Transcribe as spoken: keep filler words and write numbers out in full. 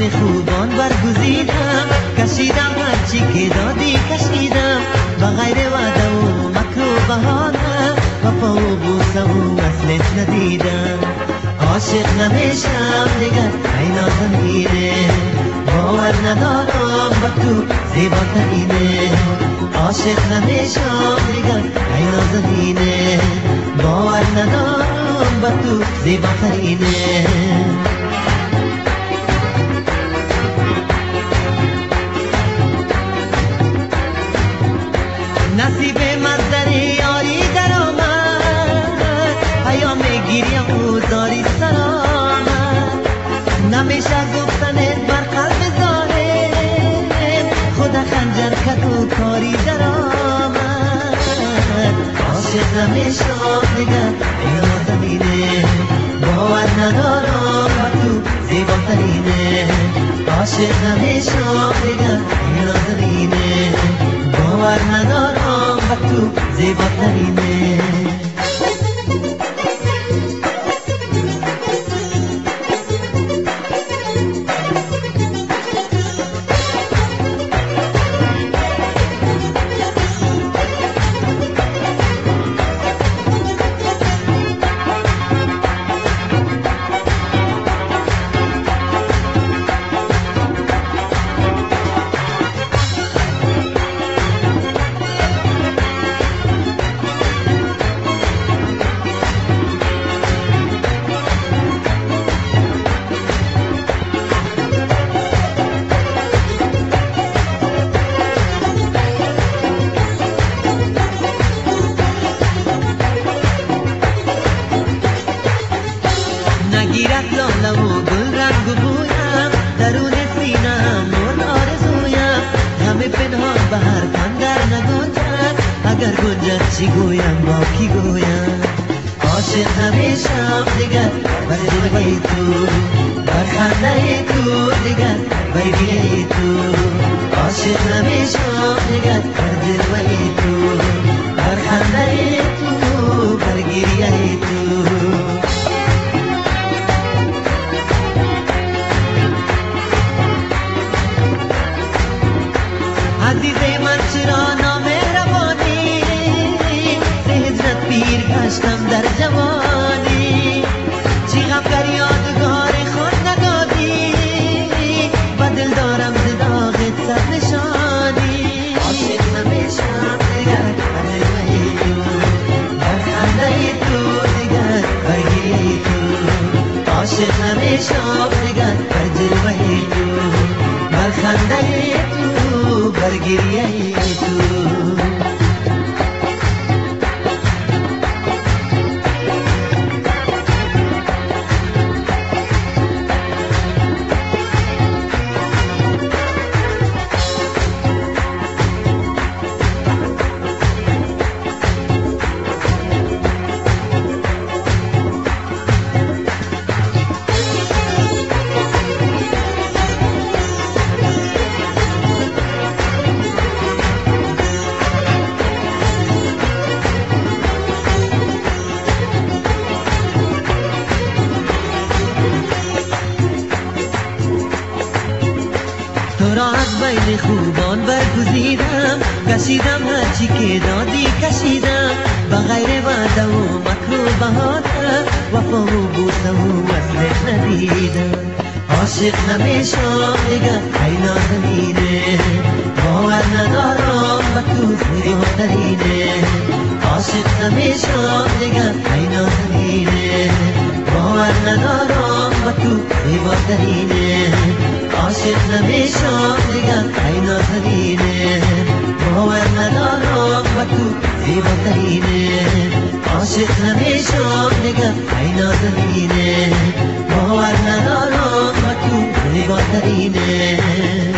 بین خوبان برگزیدم، کشیدم هرچی که دادی کشیدم، با غیر وعده و مکر و بهانه وفا و بوسه و وصلت ندیدم. عاشق نمیشم دیگر ای نازنینه، باور ندارم با تو زیباترینه. عاشق نمیشم دیگر ای نازنینه، باور ندارم با تو زیباترینه. نصیب مصدر یاری در آمد، پیام گیریم و زاری سر آمد. نمیشه گفتنت بر قلب ظالم، خدا خنجر کد و کاری در آمد. عاشق نمیشم دیگر ای نازنینه، باور ندارم با تو زیباترینه. عاشق نمیشم دیگر ای نازنینه، باور ندارم با تو زیباترینه. نگیرد لاله و گل رنگ و بویم، درون سینه‌ام مرد آرزویم. همه پنهان به هر تن در نگنجد، اگر گنجد چی گویم با کی گویم. عاشق نمیشم دیگر بر جلوه تو، بر خنده تو دیگر بر گریه تو. عاشق نمیشم دیگر بر جلوه تو، بر خنده تو بر گریه تو. عزیز من چرا نامهربانی، به هجرت پیر گشتم در جوانی. چی غم در یادگار خود ندادی، و دل دارم ز داغت صد نشانی. عاشق نمیشم دیگر بر جلوه تو، بر خنده تو دیگر بر گریه تو. عاشق نمیشم دیگر بر جلوه تو، بر خنده تو بر گریه تو. تو را از بین خوبان برگزیدم، کشیدم هرچی که دادی کشیدم، با غیر وعده و مکر و بهانه وفا و بوسه و وصلت ندیدم. عاشق نمیشم دیگر ای نازنینه، باور ندارم با تو زیباترینه. عاشق نمیشم دیگر ای نازنینه، باور ندارم با تو زیباترینه. عاشق نمیشم دیگر ای نازنینه، باور ندارم با تو زیباترینه. عاشق نمیشم دیگر ای نازنینه، باور ندارم با تو زیباترینه.